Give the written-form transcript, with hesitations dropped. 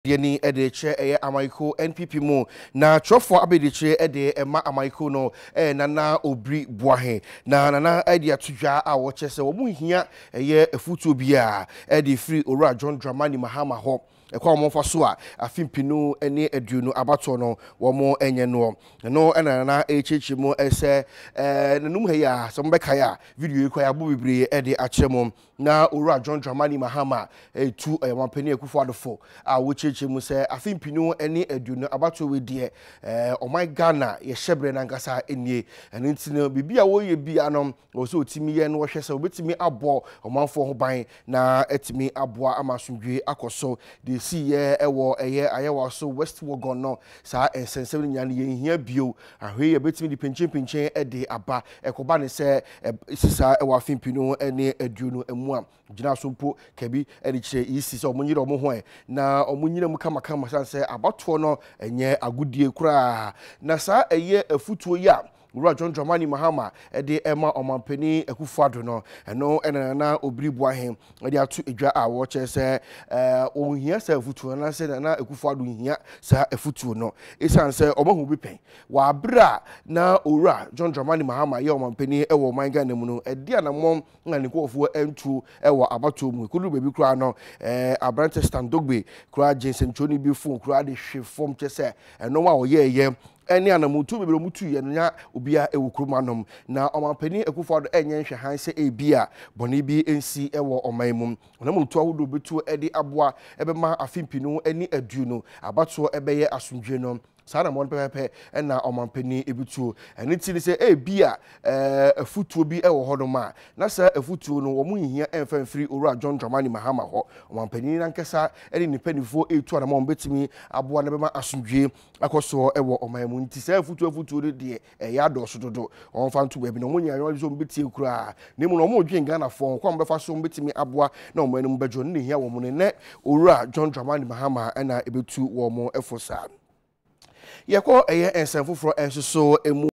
Yeni edeche amaiko NPP mu na trofo abedeche ede ema amaiko no nana obri boahe na nana ede atudwa a wo chese wo mu hia efutu bia ede free ora John Dramani Mahama ho ekwa mo fa so a afimpinu ene aduonu abato no wo mo enye no nana echechi mu ese nanum he ya so mbeka ya video ekwa ya bo bibre ede achemo na ora John Dramani Mahama tu wampani Akufo-Addo fo a wo cheche mu se afimpinu ene aduonu abato we de my Ghana ye shebre na nkasa enie ene ntino bibia wo ye bia no wo so otimi ye no wo hwese obetimi abo omanfo ho ban na etimi aboa amasundwe akoso de si ye ewo ayewa so West Wogon no sa ensensem nyane ye hia bio ahwe ye betimi di pinchen ede aba ekoba ne se sisa ewa afimpinu ene aduonu emu a gina so mpo kabi ede kire isi se omunyire omo ho na omunyire mu kama sanse abato no enye agudie kura na sa eye afutuo ya Ura John Dramani Mahama ede ema omampani Akufo-Addo no eno enana obribu ahem ede atu edwa a wo chese ohia sa afutuo na se na Akufo-Addo hia sa afutuo no esanse omahu bi pen wa bra na Ura John Dramani Mahama ye omampani ewo manga na mu no ede anamom na ne kofo entu ewo abato mu kudu bebi kura no abrante standogbe kura Jensen Choni bi fon kura de hwe fom chese eno wa oyeye eni anamutu bebere mutu ye nya obia ewukrumanom na omampani Akufo-Addo enye hwe hanse ebia boni bi ensi ewo omanmum na mutu ahodo betu edi aboa ebema afimpinu eni aduonu abato ebeye asundwe no sana mon pepe na omampani ebitu eni ti ni se ebia afutuo bi ewo hodoma na sa afutuo no wo mu hia emfa free Ora John Dramani Mahama ho omampani na nkesa eni nipanifo etu na mon betimi aboa na bema asundwe akoso ewo omanmu nti sa afutuo de ya doso dodo onfa ntu ba bi no munya yo zo mbeti ekura na mu no mo dwen Ghana fo kwa mbefa so mbetimi aboa na omanmu bejo ne hia wo mu ne Ora John Dramani Mahama na ebetu wo mo efosa yeko eye ensan foforo ensoso emu